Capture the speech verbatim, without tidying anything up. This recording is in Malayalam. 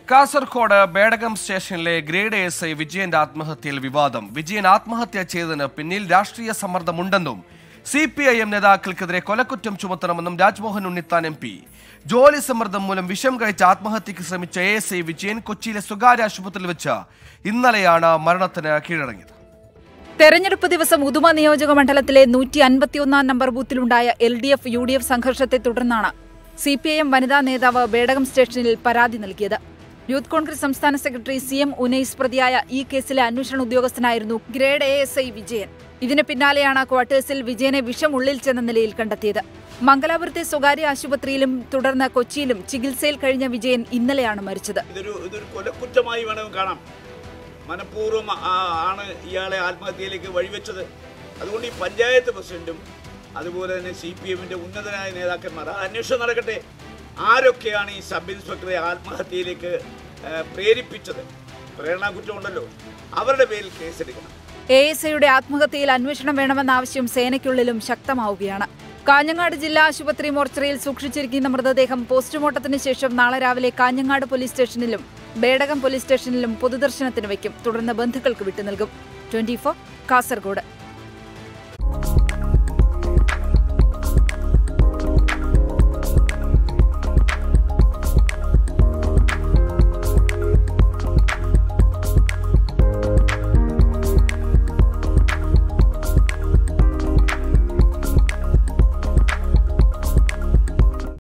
കാസർഗോഡ് ബേഡകം സ്റ്റേഷനിലെ ഗ്രേഡ് എസ് ഐ വിജയന്റെ ആത്മഹത്യയിൽ വിവാദം. വിജയൻ ആത്മഹത്യ ചെയ്തതിന് പിന്നിൽ രാഷ്ട്രീയ സമ്മർദ്ദമുണ്ടെന്നും സി പി ഐ എം നേതാക്കൾക്കെതിരെ കൊലക്കുറ്റം ചുമത്തണമെന്നും രാജ്മോഹൻ ഉണ്ണിത്താൻ എം പി. ജോലി സമ്മർദ്ദം മൂലം വിഷം കഴിച്ച് ആത്മഹത്യക്ക് ശ്രമിച്ച എ എസ് ഐ വിജയൻ കൊച്ചിയിലെ സ്വകാര്യ ആശുപത്രിയിൽ വെച്ച് ഇന്നലെയാണ് മരണത്തിന് കീഴടങ്ങിയത്. തെരഞ്ഞെടുപ്പ് ദിവസം ഉദുമ നിയോജക മണ്ഡലത്തിലെ നൂറ്റി അൻപത്തിയൊന്നാം നമ്പർ ബൂത്തിലുണ്ടായ L D F U D F സംഘർഷത്തെ തുടർന്നാണ് സി പി ഐ എം വനിതാ നേതാവ് ബേഡകം സ്റ്റേഷനിൽ പരാതി നൽകിയത്. യൂത്ത് കോൺഗ്രസ് സംസ്ഥാന സെക്രട്ടറി സി എം ഉനൈസ് പ്രതിയായ ഈ കേസിലെ അന്വേഷണ ഉദ്യോഗസ്ഥനായിരുന്നു grade A S I Vijayan. ഇതിന് പിന്നാലെയാണ് ക്വാർട്ടേഴ്സിൽ വിജയനെ വിഷം ഉള്ളിൽ ചെന്ന നിലയിൽ കണ്ടെത്തിയത്. മംഗലാപുരത്തെ സ്വകാര്യ ആശുപത്രിയിലും തുടർന്ന് കൊച്ചിയിലും ചികിത്സയിൽ കഴിഞ്ഞ വിജയൻ ഇന്നലെയാണ് മരിച്ചത്. ഇതൊരു കൊലക്കുറ്റമായി വേണമെങ്കിൽ കാണാം. മനഃപൂർവ്വം ആണ് ഇയാളെ ആത്മഹത്യയിലേക്ക് വഴിവെച്ചത്. അതുകൊണ്ട് ഈ പഞ്ചായത്ത് പ്രസിഡന്റും അതുപോലെ തന്നെ സി പി എമ്മിന്റെ ഉന്നതനായ നേതാക്കന്മാർ അന്വേഷണം നടക്കട്ടെ. ആരൊക്കെയാണ് ഈ സബ് ഇൻസ്പെക്ടറെ ആത്മഹത്യയിലേക്ക് പ്രേരിപ്പിച്ചത്? പ്രേരണാ കുറ്റമുണ്ടല്ലോ, അവരുടെ പേരിൽ കേസെടുക്കണം. എ എസ് ഐയുടെ ആത്മഹത്യയിൽ അന്വേഷണം വേണമെന്ന ആവശ്യം സേനയ്ക്കുള്ളിലും ശക്തമാവുകയാണ്. കാഞ്ഞങ്ങാട് ജില്ലാ ആശുപത്രി മോർച്ചറിയിൽ സൂക്ഷിച്ചിരിക്കുന്ന മൃതദേഹം പോസ്റ്റ്മോർട്ടത്തിന് ശേഷം നാളെ രാവിലെ കാഞ്ഞങ്ങാട് പോലീസ് സ്റ്റേഷനിലും ബേഡകം പോലീസ് സ്റ്റേഷനിലും പൊതുദർശനത്തിന് വയ്ക്കും. തുടർന്ന് ബന്ധുക്കൾക്ക് വിട്ടു നൽകും. Twenty four Kasaragod.